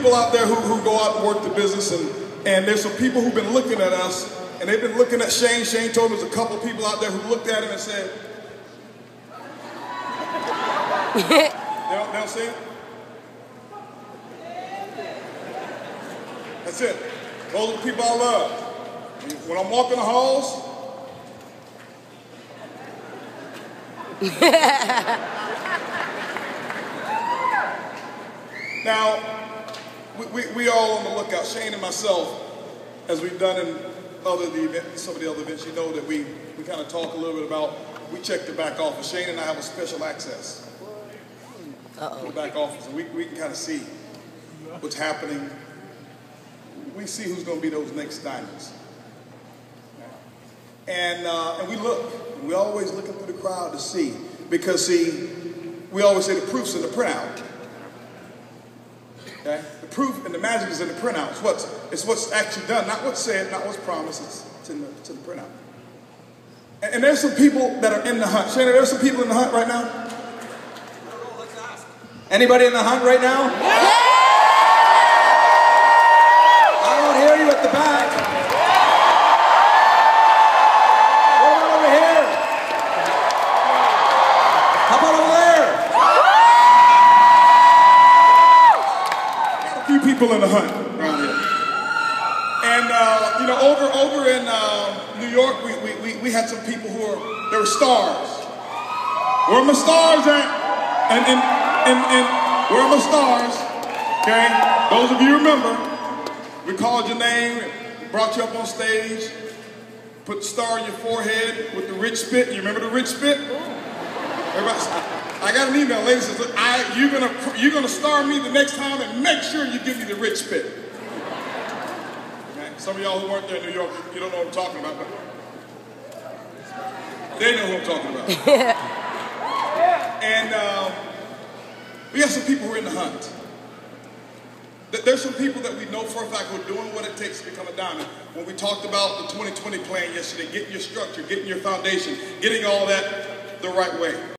people out there who go out and work the business, and there's some people who've been looking at us, and they've been looking at Shane. Shane told me there's a couple people out there who looked at him and said, they don't see it? That's it. Those are the people I love. When I'm walking the halls, now, we all on the lookout, Shane and myself, as we've done in some of the other events, you know that we kind of talk a little bit about, we check the back office. Shane and I have a special access to the back office, and we can kind of see what's happening. We see who's going to be those next diamonds. And we look, and we're always looking through the crowd to see, because see, we always say the proof's in the printout. Okay? The proof and the magic is in the printout. It's what's actually done, not what's said, not what's promised. It's in the printout. And there's some people that are in the hunt. Shannon, there's some people in the hunt right now. Let's ask. Anybody in the hunt right now? Yeah. I don't hear you at the back. What about over here? How about over there? Got a few people in the hunt around here. And you know, over in New York, we had some people they were stars. Where are my stars at? And where are my stars? Okay, those of you remember, we called your name, brought you up on stage, put the star on your forehead with the rich spit. You remember the rich spit? I got an email, lady says, you're gonna star me the next time, and make sure you give me the rich spit. Okay? Some of y'all who weren't there in New York, you don't know what I'm talking about, but they know who I'm talking about. And we have some people who are in the hunt. There's some people that we know for a fact who are doing what it takes to become a diamond. When we talked about the 2020 plan yesterday, getting your structure, getting your foundation, getting all that the right way.